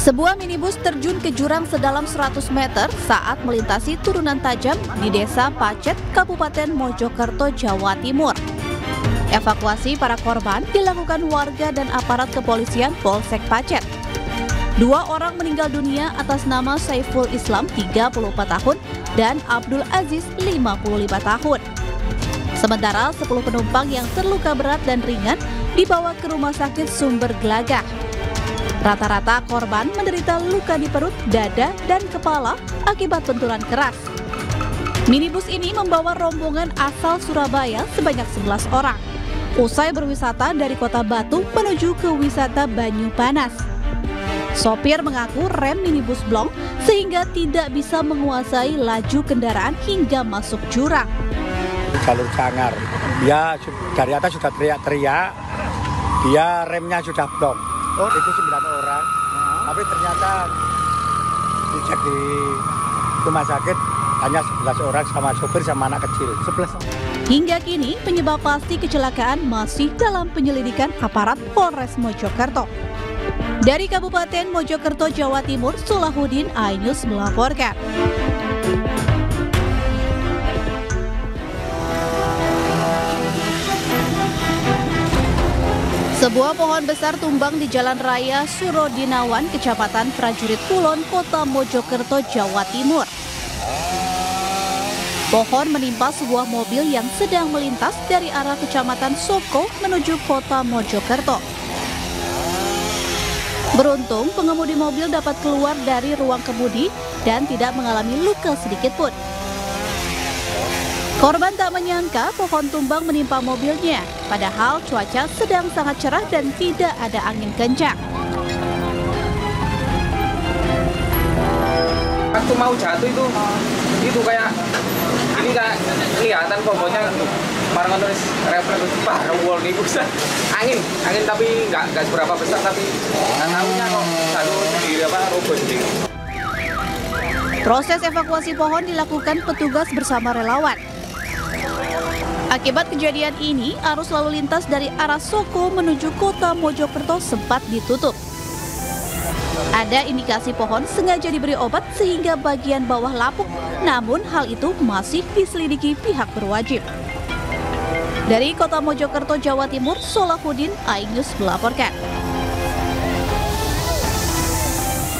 Sebuah minibus terjun ke jurang sedalam 100 meter saat melintasi turunan tajam di Desa Pacet, Kabupaten Mojokerto, Jawa Timur. Evakuasi para korban dilakukan warga dan aparat kepolisian Polsek Pacet. 2 orang meninggal dunia atas nama Saiful Islam 34 tahun dan Abdul Aziz 55 tahun. Sementara 10 penumpang yang terluka berat dan ringan dibawa ke Rumah Sakit Sumber Gelagah. Rata-rata korban menderita luka di perut, dada, dan kepala akibat benturan keras. Minibus ini membawa rombongan asal Surabaya sebanyak 11 orang. Usai berwisata dari Kota Batu menuju ke wisata Banyu Panas. Sopir mengaku rem minibus blong sehingga tidak bisa menguasai laju kendaraan hingga masuk jurang. Jalur sangar, dia dari atas sudah teriak-teriak, dia remnya sudah blong. Oh, itu 9 orang, tapi ternyata dicek di rumah sakit hanya 11 orang sama sopir sama anak kecil. 11. Hingga kini penyebab pasti kecelakaan masih dalam penyelidikan aparat Polres Mojokerto. Dari Kabupaten Mojokerto, Jawa Timur, Solahuddin, iNews melaporkan. Sebuah pohon besar tumbang di Jalan Raya Surodinawan, Kecamatan Prajurit Kulon, Kota Mojokerto, Jawa Timur. Pohon menimpa sebuah mobil yang sedang melintas dari arah Kecamatan Soko menuju Kota Mojokerto. Beruntung, pengemudi mobil dapat keluar dari ruang kemudi dan tidak mengalami luka sedikit pun. Korban tak menyangka pohon tumbang menimpa mobilnya, padahal cuaca sedang sangat cerah dan tidak ada angin kencang. Waktu mau jatuh itu kayak ini kayak kelihatan pohonnya marah nulis refleks parah wall nih pusat angin tapi nggak seberapa besar tapi tahunya kok satu sendiri apa roboh sendiri. Proses evakuasi pohon dilakukan petugas bersama relawan. Akibat kejadian ini, arus lalu lintas dari arah Soko menuju Kota Mojokerto sempat ditutup. Ada indikasi pohon sengaja diberi obat sehingga bagian bawah lapuk, namun hal itu masih diselidiki pihak berwajib. Dari Kota Mojokerto, Jawa Timur, Solahuddin, iNews melaporkan.